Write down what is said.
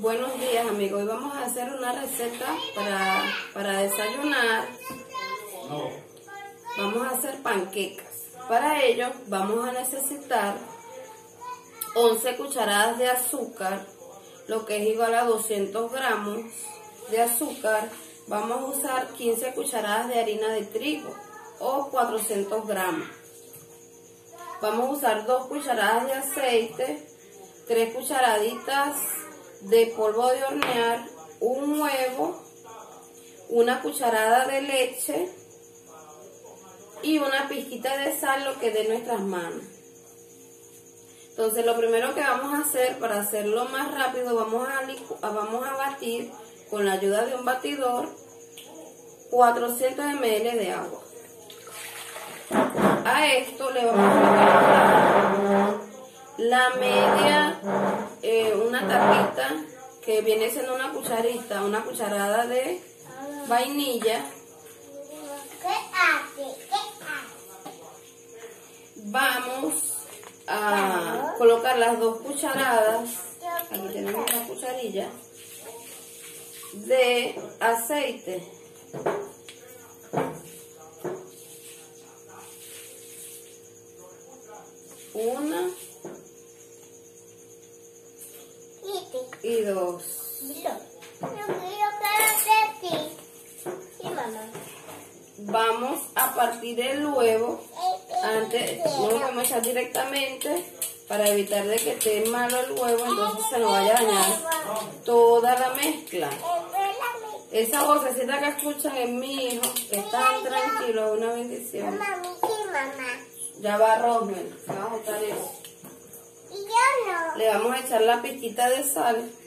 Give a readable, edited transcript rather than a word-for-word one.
Buenos días, amigos. Hoy vamos a hacer una receta para desayunar. Vamos a hacer panquecas. Para ello vamos a necesitar 11 cucharadas de azúcar, lo que es igual a 200 gramos de azúcar. Vamos a usar 15 cucharadas de harina de trigo o 400 gramos. Vamos a usar 2 cucharadas de aceite, 3 cucharaditas de polvo de hornear, un huevo, una cucharada de leche y una pizquita de sal, lo que dé nuestras manos. Entonces lo primero que vamos a hacer, para hacerlo más rápido, vamos a batir con la ayuda de un batidor 400 ml de agua. A esto le vamos a agregar la media, una tapita que viene siendo una cucharita, una cucharada de vainilla. Vamos a colocar las 2 cucharadas, aquí tenemos una cucharilla, de aceite. Una y 2. Vamos a partir el huevo. Antes no lo vamos a echar directamente para evitar de que esté malo el huevo, entonces se nos vaya a dañar toda la mezcla. Esa vocecita que escuchan es mi hijo, que es tan tranquilo, es una bendición. Ya va Rosmel, vamos a botar eso. Le vamos a echar la pizquita de sal.